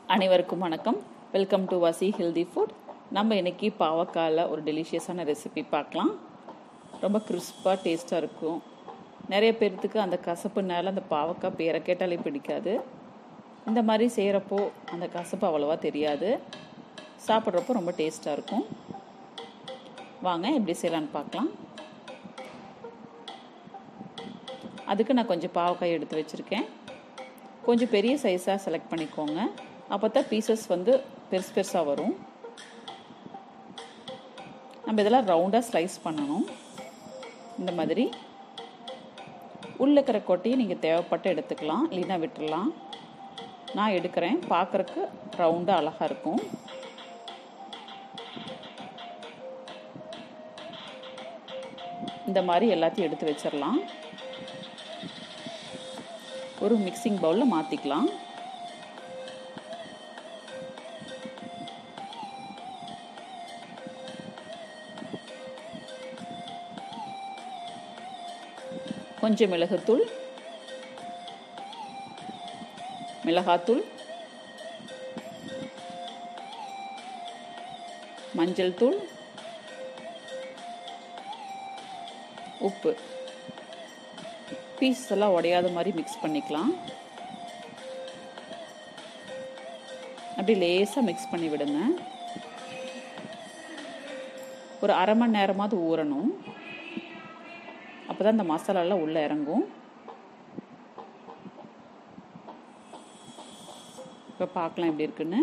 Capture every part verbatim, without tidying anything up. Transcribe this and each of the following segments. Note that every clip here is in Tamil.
அனைவருக்கும் வணக்கம். Welcome to Vasi healthy food. நம்ம இன்னைக்கு பாவக்காயில் ஒரு டெலிஷியஸான ரெசிபி பார்க்கலாம். ரொம்ப கிறிஸ்பாக டேஸ்ட்டாக இருக்கும். நிறைய பேர்த்துக்கு அந்த கசப்புனால அந்த பாவக்காய் பேரை கேட்டாலே பிடிக்காது. இந்த மாதிரி செய்கிறப்போ அந்த கசப்பு அவ்வளோவா தெரியாது, சாப்பிட்றப்போ ரொம்ப டேஸ்ட்டாக இருக்கும். வாங்க எப்படி செய்யலான்னு பார்க்கலாம். அதுக்கு நான் கொஞ்சம் பாவக்காய் எடுத்து வச்சுருக்கேன். கொஞ்சம் பெரிய சைஸாக செலக்ட் பண்ணிக்கோங்க, அப்போ தான் பீசஸ் வந்து பெருசு பெருசாக வரும். நம்ம இதெல்லாம் ரவுண்டாக ஸ்லைஸ் பண்ணணும். இந்த மாதிரி உள்ள இருக்கிற கொட்டையை நீங்கள் தேவைப்பட்டு எடுத்துக்கலாம், இல்லைன்னா விட்டுடலாம். நான் எடுக்கிறேன், பார்க்குறக்கு ரவுண்டாக அழகாக இருக்கும். இந்த மாதிரி எல்லாத்தையும் எடுத்து வச்சிடலாம். ஒரு மிக்சிங் பவுலில் மாற்றிக்கலாம். கொஞ்சம் மிளகுத்தூள், மிளகாத்தூள், மஞ்சள் தூள், உப்பு, பீஸ் எல்லாம் உடையாத மாதிரி மிக்ஸ் பண்ணிக்கலாம். அப்படி லேசாக மிக்ஸ் பண்ணி விடுங்க. ஒரு அரை மணி நேரமாவது ஊறணும், அப்போ தான் இந்த மசாலாலாம் உள்ளே இறங்கும். இப்போ பார்க்கலாம் எப்படி இருக்குன்னு.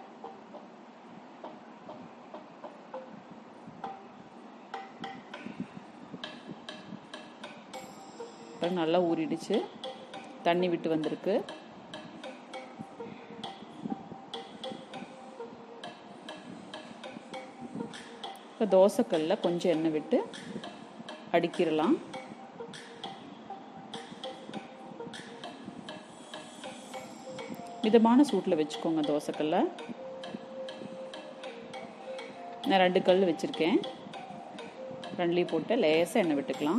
இப்போ நல்லா ஊறிடுச்சு, தண்ணி விட்டு வந்திருக்கு. இப்போ தோசைக்கல்லில் கொஞ்சம் எண்ணெய் விட்டு அடிக்கிடலாம். மிதமான சூட்டில் வச்சுக்கோங்க தோசைக்கல்ல. நான் ரெண்டு கல் வச்சுருக்கேன், ரெண்டுலேயும் போட்டு லேசாக எண்ணெய் விட்டுக்கலாம்.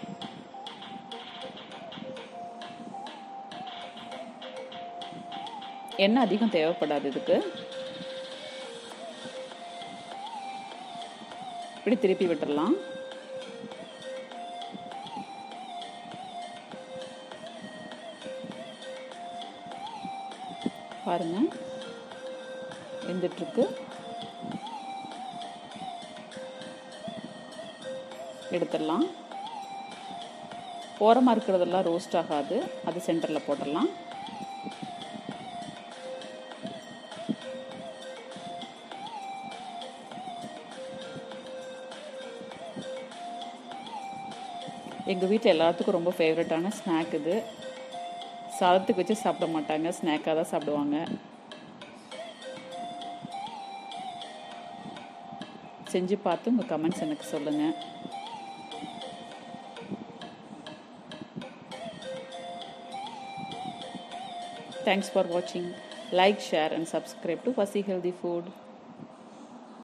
எண்ணெய் அதிகம் தேவைப்படாது இதுக்கு. இப்படி திருப்பி விட்டுடலாம். பாருங்க, வெந்துட்டுருக்கு. எடுத்துடலாம். ஓரமாக இருக்கிறதெல்லாம் ரோஸ்ட் ஆகாது, அது சென்டரில் போட்டுடலாம். எங்கள் வீட்டில் எல்லாத்துக்கும் ரொம்ப ஃபேவரட்டான ஸ்நாக் இது. சாதத்துக்கு வச்சு சாப்பிட மாட்டாங்க, ஸ்நாக்காக தான் சாப்பிடுவாங்க. செஞ்சு பார்த்து உங்கள் கமெண்ட்ஸ் எனக்கு சொல்லுங்கள். தேங்க்ஸ் ஃபார் வாட்சிங். Like, share and subscribe to Vasi healthy food.